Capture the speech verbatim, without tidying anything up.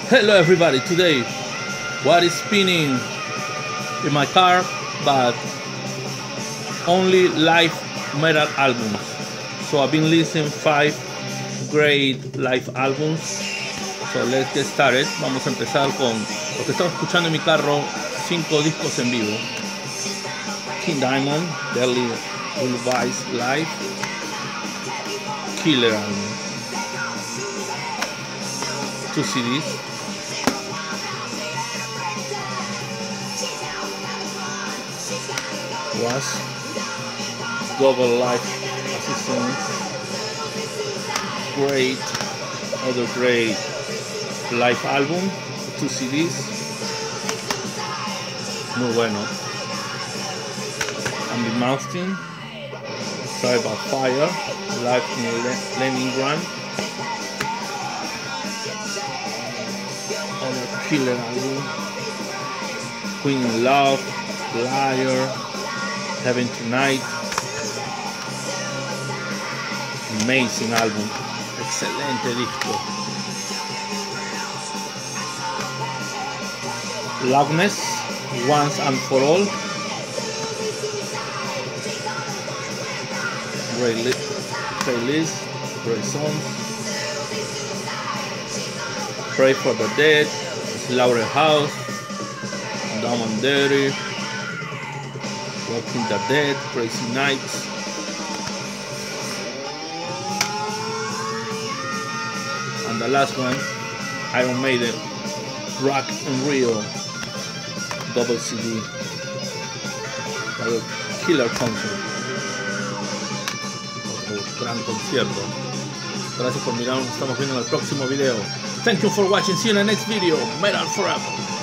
Hello everybody, today what is spinning in my car but only live metal albums. So I've been listening five great live albums. So let's get started. Vamos a empezar con lo que estamos escuchando en mi carro, cinco discos en vivo. King Diamond, Deadly Revised Live, Killer album, two C Ds. Was Double Life Assistance, great, other great live album, two C Ds, muy bueno. Andy Moustin, Trial by Fire, live in Leningrad, other killer album, Queen in Love, Liar, Heaven Tonight, amazing album, excelente disco. Loveness, Once and For All, great playlist, great songs. Pray for the Dead, Slaughterhouse, Dumb and Dirty, Walking the Dead, Crazy Nights, and the last one, Iron Maiden, Rock in Rio, double C D, a killer concert, otro gran concierto. Gracias por mirar, nos estamos viendo en el próximo video. Thank you for watching, see you in the next video, Metal Forever.